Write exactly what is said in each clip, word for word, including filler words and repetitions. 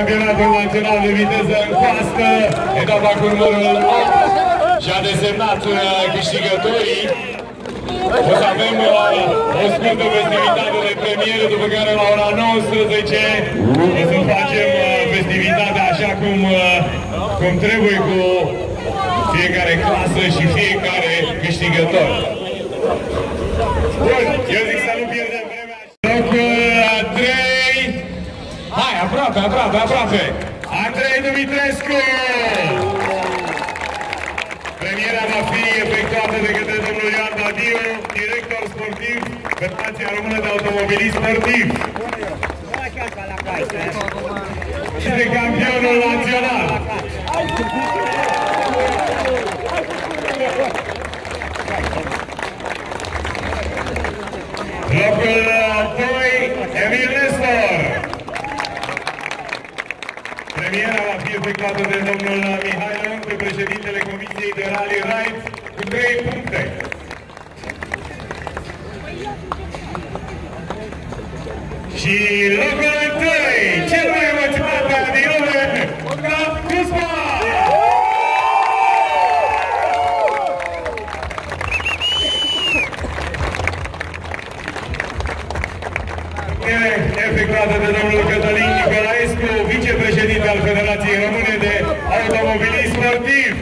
Campionatul Național de Viteză în Coastă, etapa cu numărul opt, și-a desemnat câștigătorii. O să avem uh, o scurtă festivitate de premieră, după care la ora nouăsprezece o să facem uh, festivitatea așa cum, uh, cum trebuie, cu fiecare clasă și fiecare câștigător. Bun, eu zic să nu pierdem vremea. Locul trei. Hai, aproape, aproape, aproape. Andrei Dumitrescu. Premiera va fi efectuată de către domnul Ioan Dadiu, director sportiv Federația Română de Automobilism Sportiv. Este campionul național. Locul doi, Emil Nestor. Premiera va fi efectuată de domnul Mihai Leonte, președintele Comisiei de Rally Ride, cu trei puncte. Și locul întâi, cel mai emoționat pe adiune, Gav Cusma! Efectuată de domnul Cătălin Nicolaescu, vicepreședinte al Federației Române de Automobilism Sportiv.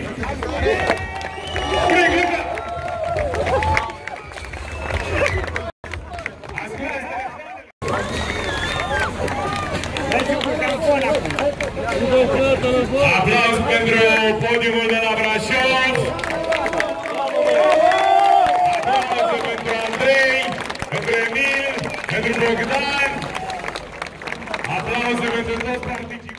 Aplauz pentru podiumul de la Brașov. Aplauze pentru Andrei, pentru Emil, pentru Bogdan. Aplauze pentru toți participanții.